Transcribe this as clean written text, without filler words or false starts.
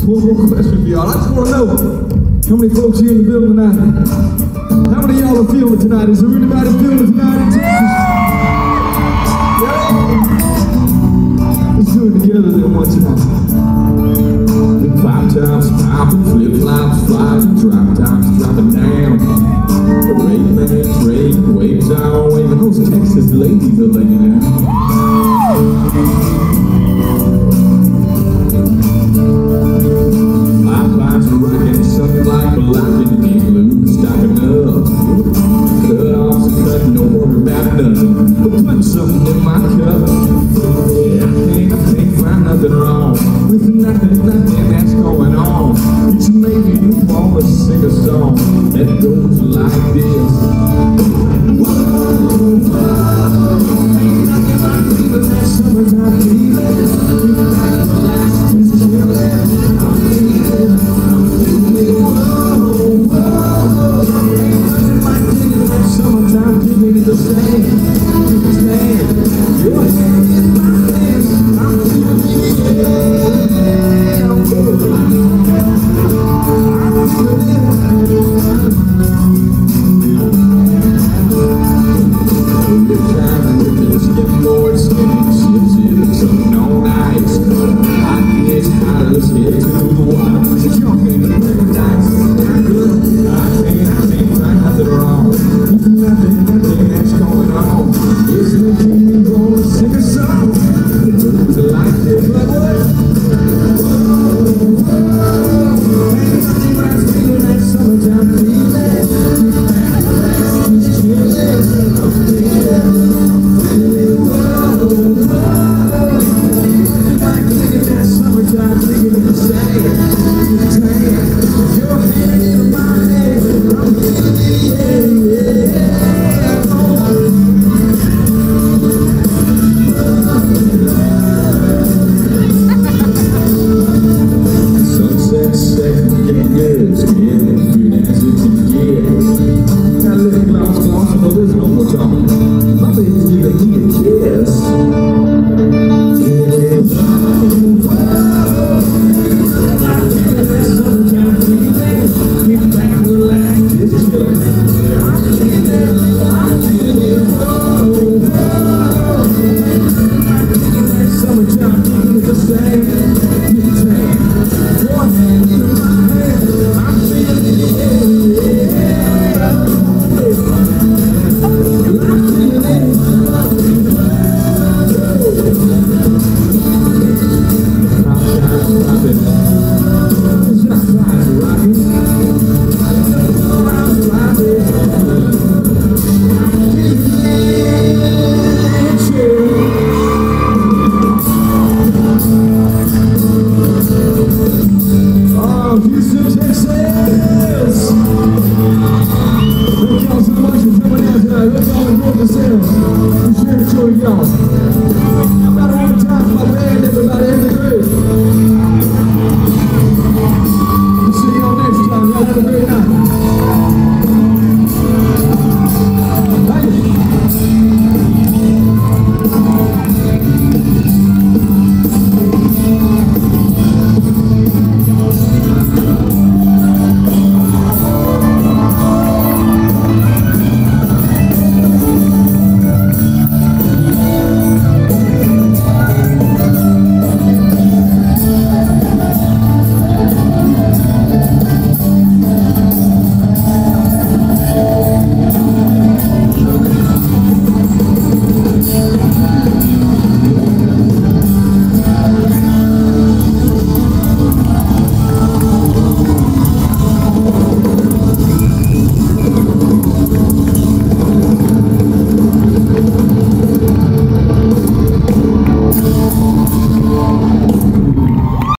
One more question for y'all. I just want to know how many folks here in the building tonight. How many of y'all are feeling it tonight? Is there anybody feeling it tonight in Texas? Yeah. Let's do it together then one time. 5 times popping, flip-flops, flying, drop times dropping down. The rain man trade, waves are waving. Those Texas ladies are laying out. Something in my cup. Yeah, I can't find nothing wrong with nothing that's going on. It's maybe you wanna sing a song that goes like this. Whoa, whoa, ain't nothing like feeling that summertime feeling. Just chillin', I'm feeling. Whoa, whoa, ain't nothing like feeling that summertime feeling the same. Your hand in my hands, I'm feeling skipboard, skipping ships, something on ice. I get hot as head to the water. Jumping in paradise, good. I can't find nothing wrong. Nothing that's going on. It's making me wanna sing a song. It looks like this, but what? Whoa, whoa, ain't nothing like feeling that summertime feeling. Just chillin', I'm feeling. Whoa, whoa, ain't nothing like feeling that summertime feeling the same.